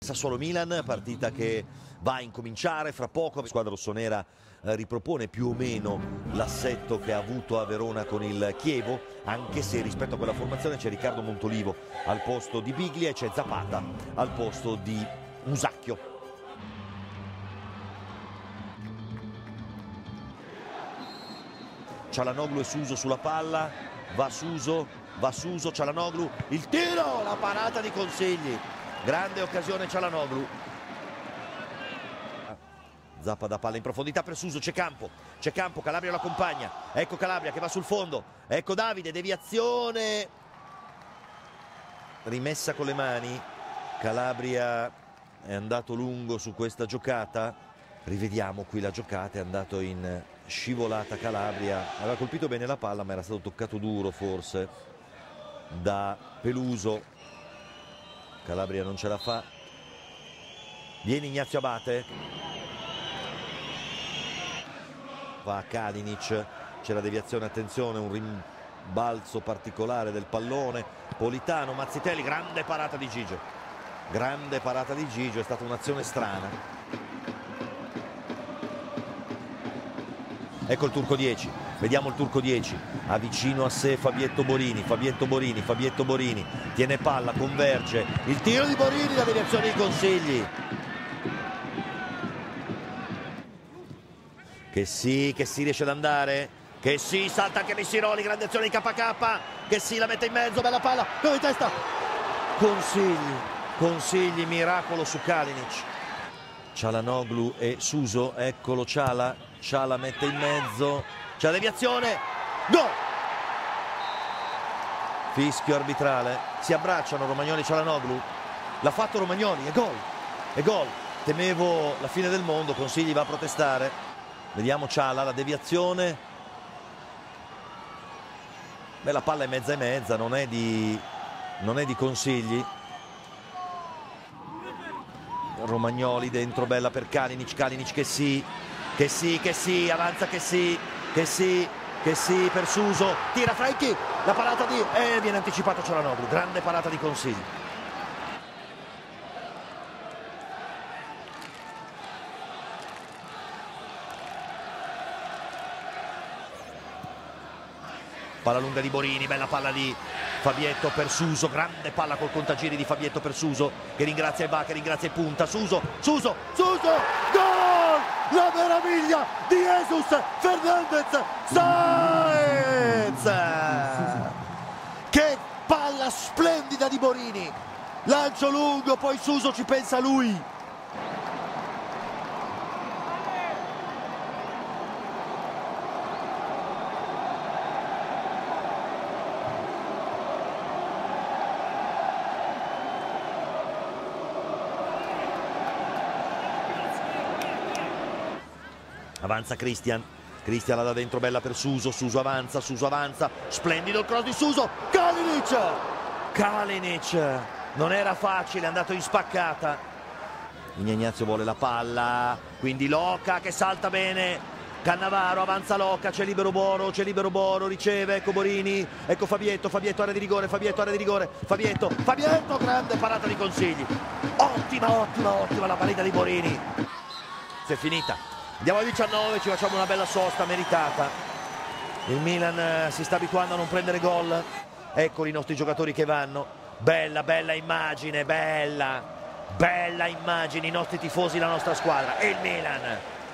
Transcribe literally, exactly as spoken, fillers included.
Sassuolo Milan, partita che va a incominciare fra poco. La squadra rossonera eh, ripropone più o meno l'assetto che ha avuto a Verona con il Chievo, anche se rispetto a quella formazione c'è Riccardo Montolivo al posto di Biglia e c'è Zapata al posto di Musacchio. Çalhanoğlu e Suso sulla palla, va Suso, va Suso, Çalhanoğlu, il tiro, la parata di Consigli. Grande occasione Çalhanoğlu. Zappa da palla in profondità per Suso, c'è Campo, c'è Campo, Calabria lo accompagna. Ecco Calabria che va sul fondo, ecco Davide, deviazione. Rimessa con le mani, Calabria è andato lungo su questa giocata. Rivediamo qui la giocata, è andato in scivolata Calabria, aveva colpito bene la palla ma era stato toccato duro forse da Peluso. Calabria non ce la fa, viene Ignazio Abate, va Kalinic, c'è la deviazione, attenzione, un rimbalzo particolare del pallone, Politano, Mazzitelli, grande parata di Gigio, grande parata di Gigio, è stata un'azione strana. Ecco il turco dieci, vediamo il turco dieci, ha vicino a sé Fabietto Borini, Fabietto Borini, Fabietto Borini, tiene palla, converge, il tiro di Borini, la deviazione di Consigli. Che sì, che sì riesce ad andare, che sì, salta anche Missiroli, grande azione di K K, che sì, la mette in mezzo, bella palla, dove testa? Consigli, Consigli, miracolo su Kalinic. Çalhanoğlu e Suso, eccolo Ciala, Ciala mette in mezzo, c'è la deviazione, gol! Fischio arbitrale, si abbracciano Romagnoli e Çalhanoğlu, l'ha fatto Romagnoli, è gol, è gol, temevo la fine del mondo, Consigli va a protestare, vediamo Ciala, la deviazione, beh la palla è mezza e mezza, non è di, non è di Consigli. Romagnoli dentro, bella per Kalinic, Kalinic che sì, che sì, che sì, avanza che sì, che sì, che sì per Suso, tira Franchi, la parata di... e eh, viene anticipato Çalhanoğlu, grande parata di Consigli. Palla lunga di Borini, bella palla di Fabietto per Suso, grande palla col contagiri di Fabietto per Suso, che ringrazia Eba, che ringrazia e punta, Suso, Suso, Suso, gol! La meraviglia di Jesus Fernandez Sáenz! Che palla splendida di Borini, lancio lungo, poi Suso ci pensa lui. Avanza Christian, Christian la da dentro, bella per Suso, Suso avanza, Suso avanza, splendido il cross di Suso, Kalinic, Kalinic, non era facile, è andato in spaccata. Ignazio vuole la palla, quindi Loca che salta bene, Cannavaro, avanza Loca, c'è libero Boro, c'è libero Boro, riceve, ecco Borini, ecco Fabietto, Fabietto area di rigore, Fabietto area di rigore, Fabietto, Fabietto, grande parata di Consigli, ottima, ottima, ottima la parata di Borini, si è finita. Andiamo a diciannove, ci facciamo una bella sosta meritata. Il Milan eh, si sta abituando a non prendere gol. Eccoli i nostri giocatori che vanno. Bella, bella immagine, bella, bella immagine. I nostri tifosi, la nostra squadra. E il Milan